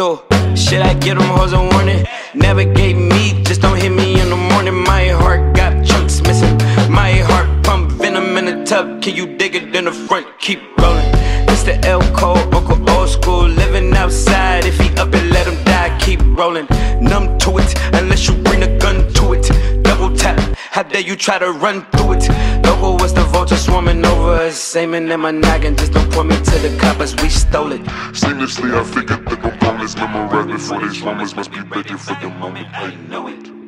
through. Shit, I give them hoes a warning. Navigate me, just don't hit me in the morning. My heart got chunks missing. My heart pump venom in the tub. Can you dig it in the front? Keep rolling. It's the L code, Uncle old school. Living outside, if he up and let him die. Keep rolling, numb to it. Unless you bring a gun to it. Double tap, how dare you try to run through it. Local was the vulture swarming over us. Aiming at my noggin, just don't point me to the coppers, we stole it. Seamlessly I figured the components memorized before these moments must be begging for the moment. I know it.